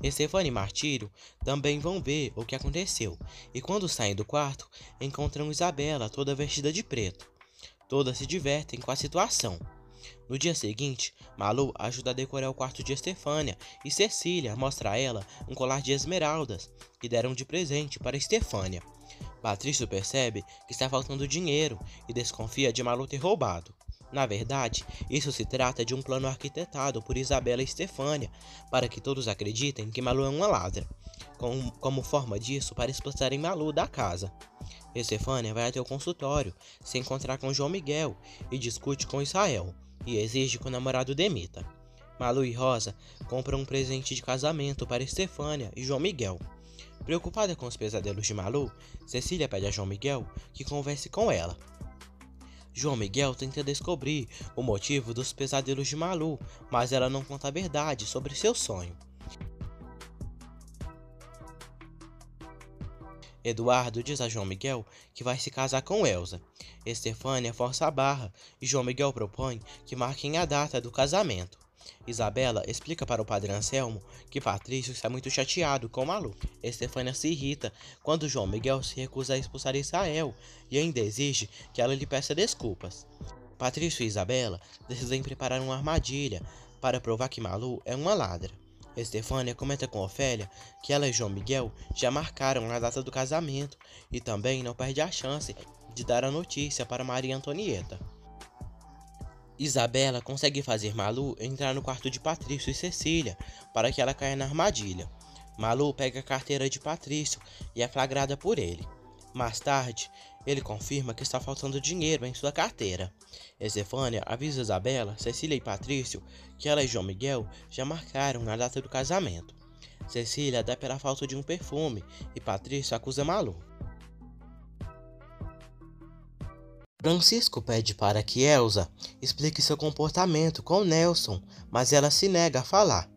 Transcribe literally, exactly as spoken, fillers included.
Estefânia e Martírio também vão ver o que aconteceu, e quando saem do quarto, encontram Isabela toda vestida de preto. Todas se divertem com a situação. No dia seguinte, Malu ajuda a decorar o quarto de Estefânia e Cecília mostra a ela um colar de esmeraldas que deram de presente para Estefânia. Patrício percebe que está faltando dinheiro e desconfia de Malu ter roubado. Na verdade, isso se trata de um plano arquitetado por Isabela e Estefânia para que todos acreditem que Malu é uma ladra, com, como forma disso para expulsarem Malu da casa. Estefânia vai até o consultório, se encontrar com João Miguel e discute com Israel, e exige que o namorado demita. Malu e Rosa compram um presente de casamento para Estefânia e João Miguel. Preocupada com os pesadelos de Malu, Cecília pede a João Miguel que converse com ela. João Miguel tenta descobrir o motivo dos pesadelos de Malu, mas ela não conta a verdade sobre seu sonho. Eduardo diz a João Miguel que vai se casar com Elsa. Estefânia força a barra e João Miguel propõe que marquem a data do casamento. Isabela explica para o padre Anselmo que Patrício está muito chateado com Malu. Estefânia se irrita quando João Miguel se recusa a expulsar Israel e ainda exige que ela lhe peça desculpas. Patrício e Isabela decidem preparar uma armadilha para provar que Malu é uma ladra. Estefânia comenta com Ofélia que ela e João Miguel já marcaram a data do casamento e também não perde a chance de dar a notícia para Maria Antonieta. Isabela consegue fazer Malu entrar no quarto de Patrício e Cecília para que ela caia na armadilha. Malu pega a carteira de Patrício e é flagrada por ele. Mais tarde, ele confirma que está faltando dinheiro em sua carteira. Estefânia avisa Isabela, Cecília e Patrício que ela e João Miguel já marcaram a data do casamento. Cecília dá pela falta de um perfume e Patrício acusa Malu. Francisco pede para que Elsa explique seu comportamento com Nelson, mas ela se nega a falar.